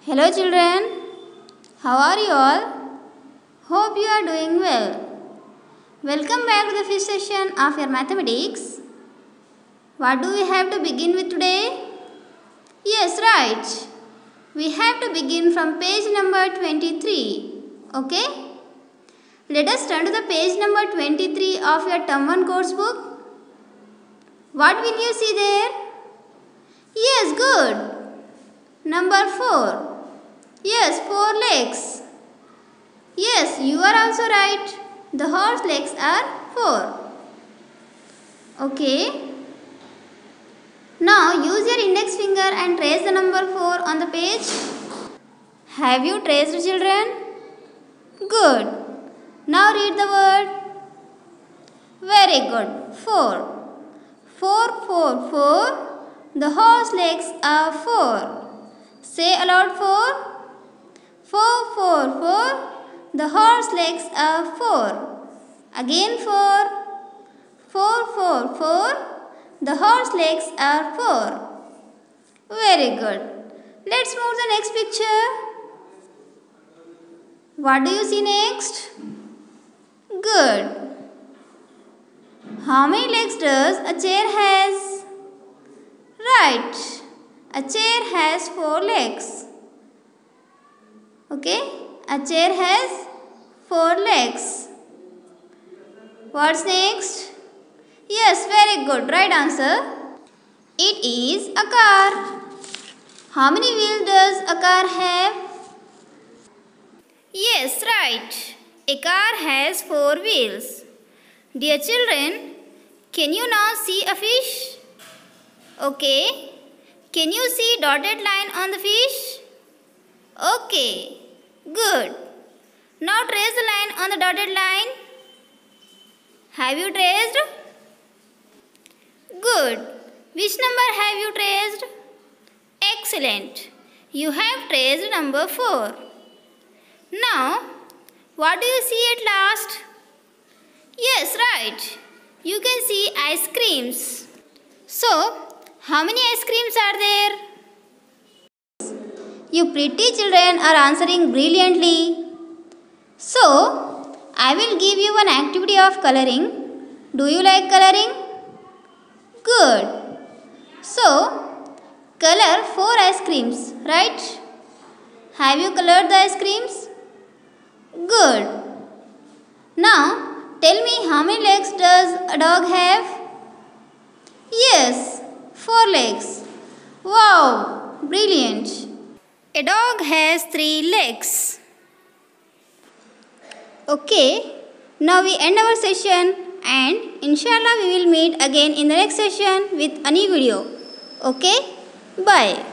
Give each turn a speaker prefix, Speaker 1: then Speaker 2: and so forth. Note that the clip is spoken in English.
Speaker 1: Hello children, how are you all? Hope you are doing well. Welcome back to the fifth session of your mathematics. What do we have to begin with today? Yes, right. We have to begin from page number 23. Okay? Let us turn to the page number 23 of your term 1 course book. What will you see there? Yes, good. Number 4. Yes, 4 legs. Yes, you are also right. The horse legs are 4. Okay. Now use your index finger and trace the number 4 on the page. Have you traced, children? Good. Now read the word. Very good. 4. 4, 4, 4. The horse legs are 4. Say aloud 4. 4, 4, 4. The horse legs are 4. Again 4. 4, 4, 4. The horse legs are 4. Very good. Let's move to the next picture. What do you see next? Good. How many legs does a chair has? Right. A chair has 4 legs. Okay. A chair has 4 legs. What's next? Yes, very good. Right answer. It is a car. How many wheels does a car have? Yes, right. A car has 4 wheels. Dear children, can you now see a fish? Okay. Can you see dotted line on the fish? Okay. Good. Now trace the line on the dotted line. Have you traced? Good. Which number have you traced? Excellent. You have traced number 4. Now, what do you see at last? Yes, right. You can see ice creams. So, how many ice creams are there? You pretty children are answering brilliantly. So, I will give you one activity of coloring. Do you like coloring? Good. So, color 4 ice creams, right? Have you colored the ice creams? Good. Now, tell me how many legs does a dog have? Yes, 4 legs. Wow, brilliant. A dog has 3 legs. Okay, now we end our session and inshallah we will meet again in the next session with a new video. Okay, bye.